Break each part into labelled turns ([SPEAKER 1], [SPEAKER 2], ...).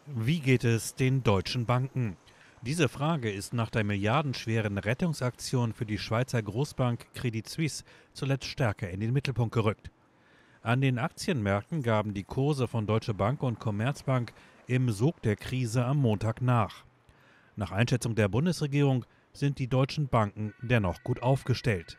[SPEAKER 1] Wie geht es den deutschen Banken? Diese Frage ist nach der milliardenschweren Rettungsaktion für die Schweizer Großbank Credit Suisse zuletzt stärker in den Mittelpunkt gerückt. An den Aktienmärkten gaben die Kurse von Deutsche Bank und Commerzbank im Sog der Krise am Montag nach. Nach Einschätzung der Bundesregierung sind die deutschen Banken dennoch gut aufgestellt.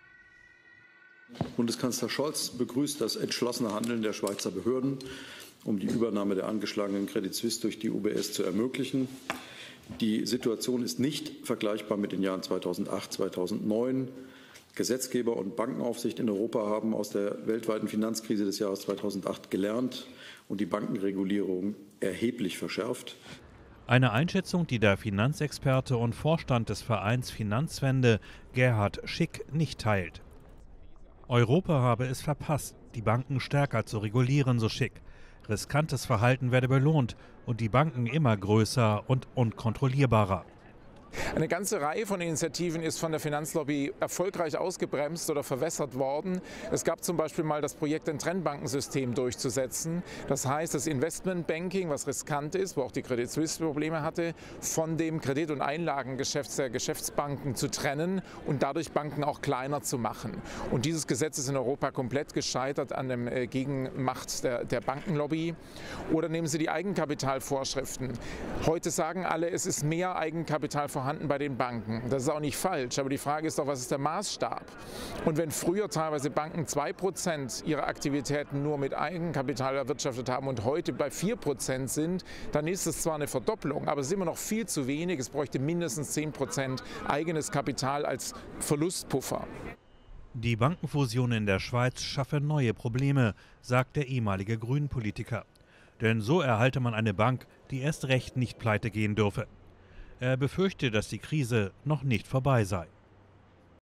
[SPEAKER 2] Bundeskanzler Scholz begrüßt das entschlossene Handeln der Schweizer Behörden, um die Übernahme der angeschlagenen Credit Suisse durch die UBS zu ermöglichen. Die Situation ist nicht vergleichbar mit den Jahren 2008, 2009. Gesetzgeber und Bankenaufsicht in Europa haben aus der weltweiten Finanzkrise des Jahres 2008 gelernt und die Bankenregulierung erheblich verschärft.
[SPEAKER 1] Eine Einschätzung, die der Finanzexperte und Vorstand des Vereins Finanzwende Gerhard Schick nicht teilt. Europa habe es verpasst, die Banken stärker zu regulieren, so Schick. Riskantes Verhalten werde belohnt und die Banken immer größer und unkontrollierbarer.
[SPEAKER 3] Eine ganze Reihe von Initiativen ist von der Finanzlobby erfolgreich ausgebremst oder verwässert worden. Es gab zum Beispiel mal das Projekt, ein Trennbankensystem durchzusetzen. Das heißt, das Investmentbanking, was riskant ist, wo auch die Credit Suisse Probleme hatte, von dem Kredit- und Einlagengeschäft der Geschäftsbanken zu trennen und dadurch Banken auch kleiner zu machen. Und dieses Gesetz ist in Europa komplett gescheitert an der Gegenmacht der Bankenlobby. Oder nehmen Sie die Eigenkapitalvorschriften. Heute sagen alle, es ist mehr Eigenkapital vorhanden bei den Banken. Das ist auch nicht falsch, aber die Frage ist doch, was ist der Maßstab? Und wenn früher teilweise Banken 2% ihrer Aktivitäten nur mit Eigenkapital erwirtschaftet haben und heute bei 4% sind, dann ist es zwar eine Verdopplung, aber es ist immer noch viel zu wenig. Es bräuchte mindestens 10% eigenes Kapital als Verlustpuffer.
[SPEAKER 1] Die Bankenfusion in der Schweiz schaffe neue Probleme, sagt der ehemalige Grünen-Politiker. Denn so erhalte man eine Bank, die erst recht nicht pleite gehen dürfe. Er befürchte, dass die Krise noch nicht vorbei sei.